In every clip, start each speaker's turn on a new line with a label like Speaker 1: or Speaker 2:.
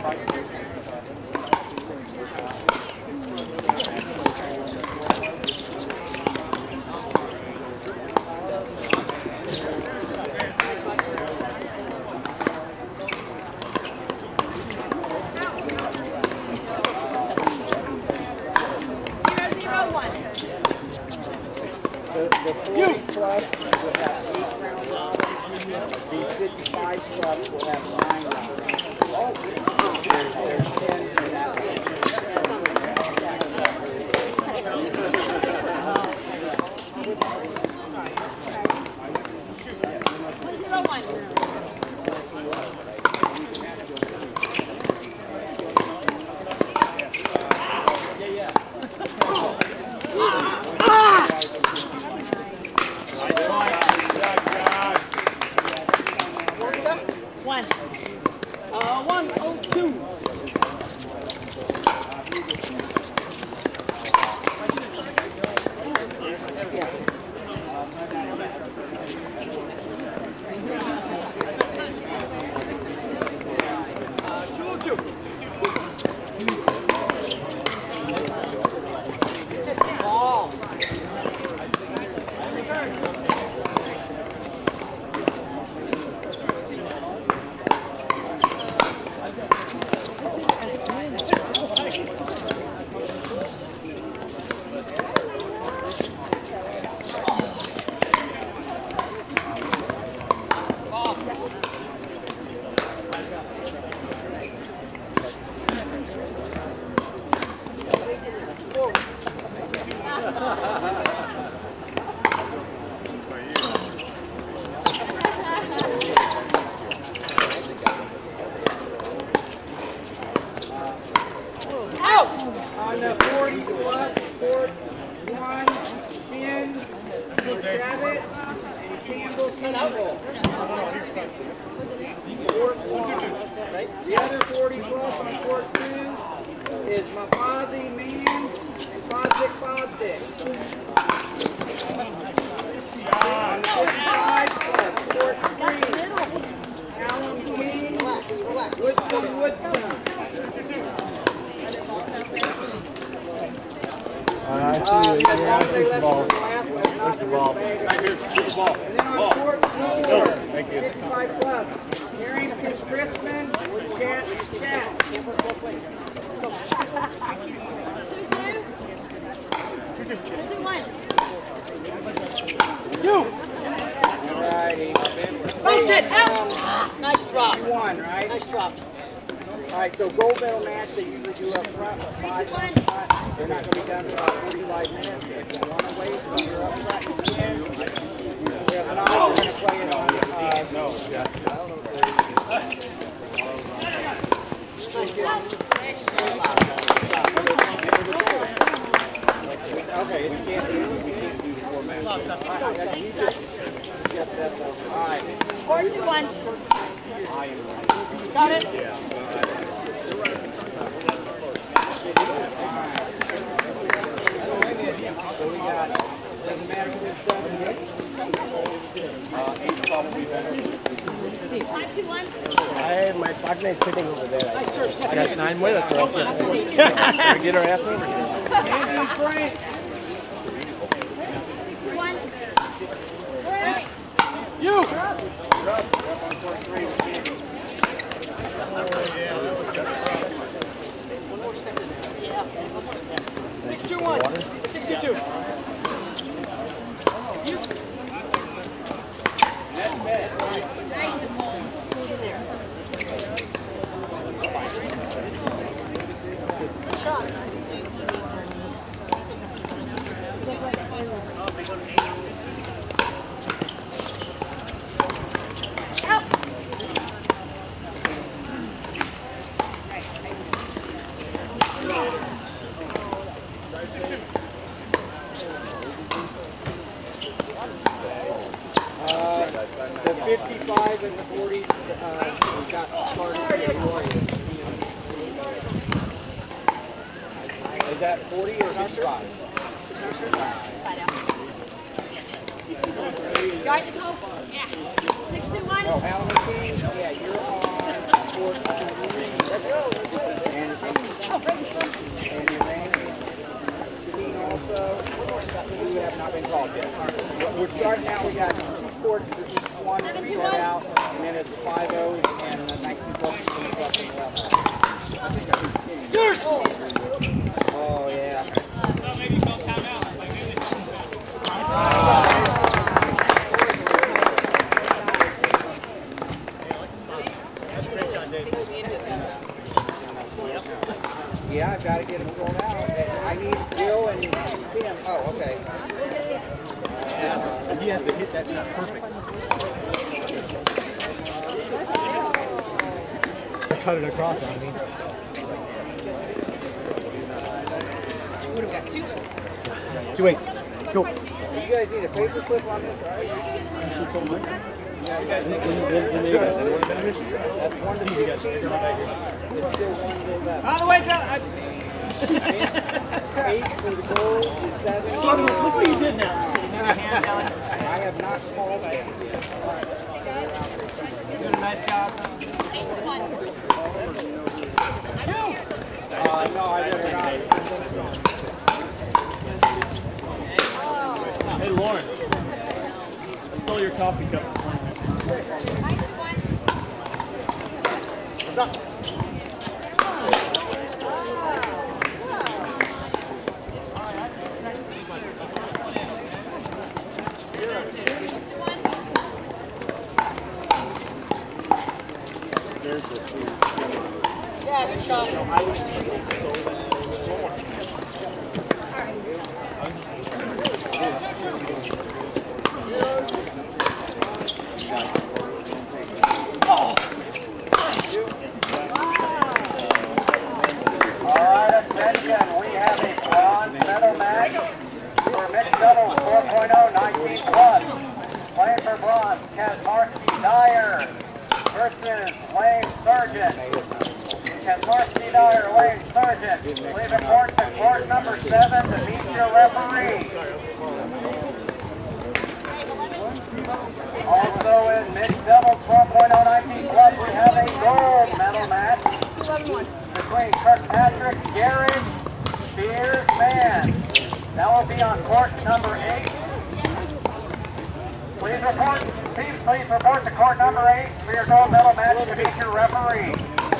Speaker 1: The 40 plus will have 8 rounds on it. The 55 plus will have 9 rounds on it. There's 10 in that. On the 40 plus, sports, 1, 10, Travis, and Campbell Campbell. Court 1. The other 40 plus on court 2 is Mafazi Man and Fosdick Fosdick. On the 55 plus, court 3, Alan King, Woodson Woodson.
Speaker 2: I see you. Yeah, push the ball. Push the ball.
Speaker 1: Right here. Push the ball. And then on court 4, 55 plus, Harrington Crispin, Chat.
Speaker 3: You!
Speaker 1: Alrighty.
Speaker 3: Bounce it! Nice drop.
Speaker 1: 1, right?
Speaker 3: Nice drop.
Speaker 1: Alright, so gold medal match they usually do up front, 5 minutes. They're not going to be done for about 45 minutes. If you want to wait, so you're up front, you can. If not, we're going to play it on no, yeah. Okay, we can't do the format. You just get that though. Alright.
Speaker 3: 4-2-1. Got it?
Speaker 1: Yeah. So we got, doesn't matter who it's done with. 8 probably better.
Speaker 3: 5-2-1.
Speaker 2: My partner is sitting over there.
Speaker 3: Nice serve.
Speaker 2: I got 9 minutes or else we get our ass over here.
Speaker 1: Andy Frank.
Speaker 3: 6-1.
Speaker 1: You!
Speaker 3: One more step in there. Yeah, one more step. 6-2-1. 6-2-2. You.
Speaker 1: That's bad.
Speaker 3: In there. Good shot.
Speaker 1: The 55 and the 40 we got started. Is that 40 or 55?
Speaker 3: Got Nicole? Yeah. 6-2-1.
Speaker 1: Oh, Alan King? Yeah, you're on court 3. Let's go. not been called yet. We're starting out, we got 2 courts for each one to start out, and then it's 5 O's and 19 plus for each left. Oh, yeah.
Speaker 3: Maybe go time out.
Speaker 1: Yeah, I've got to get him thrown out. I need Jill and Tim. Oh, okay.
Speaker 2: He has to hit that shot perfect. Cut it across on me.
Speaker 3: What do we got?
Speaker 2: 2-8. Go.
Speaker 1: So you guys need a paper clip on this, right?
Speaker 2: That's
Speaker 1: one to you guys. It's still 1 goal left.
Speaker 3: On the way down.
Speaker 1: 8 for the goal, 7.
Speaker 3: Look what you did now.
Speaker 1: I have not called it.
Speaker 3: You're doing a nice job.
Speaker 1: No, I did not.
Speaker 4: Hey Lauren, I stole your coffee cup.
Speaker 3: Yeah, good shot.
Speaker 1: Alright, attention, we have a bronze medal match for mixed doubles 4.0, 19 plus. Playing for bronze, Kazmarski Dyer versus Lane Surgeon. Kazmarski Dyer, Lane Surgeon. Please report to court number 7 to meet your referee. Also in mixed doubles 4.0, 19 plus, we have a gold medal match between Kirkpatrick, Garrett, Spears, Mann. That will be on court number 8. Please report to court number 8 for your gold medal match to meet your referee.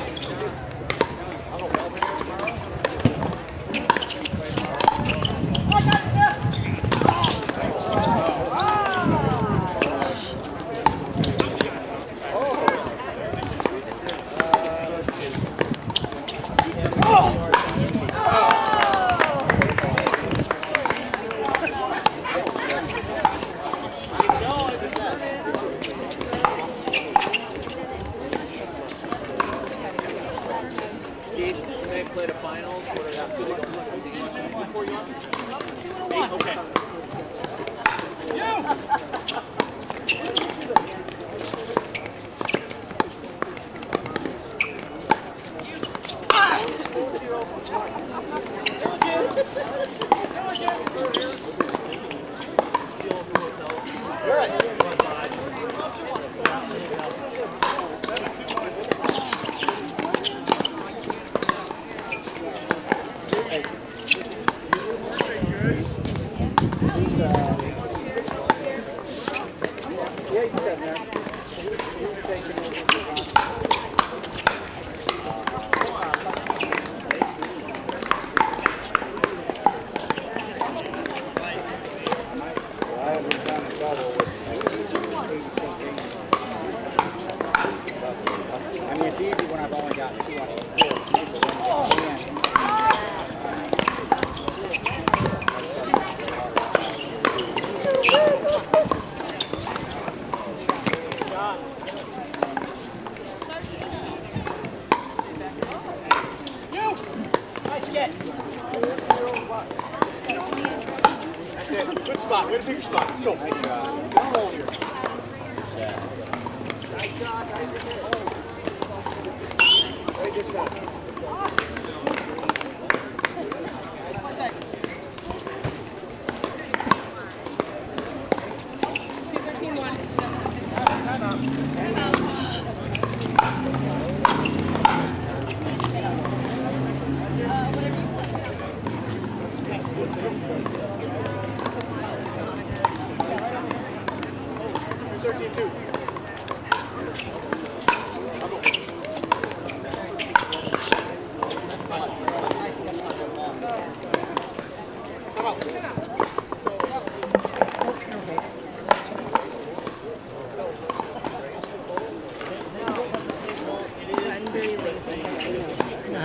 Speaker 2: Good spot. Way to pick your spot. Let's go.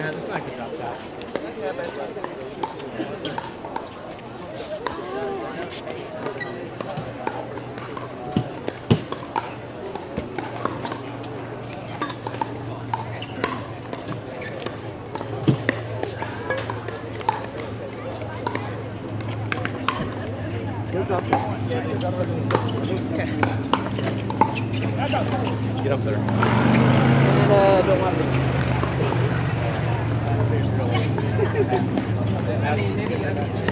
Speaker 2: man. It's not good job, Pat. Good job. Get up there.
Speaker 3: Don't want to.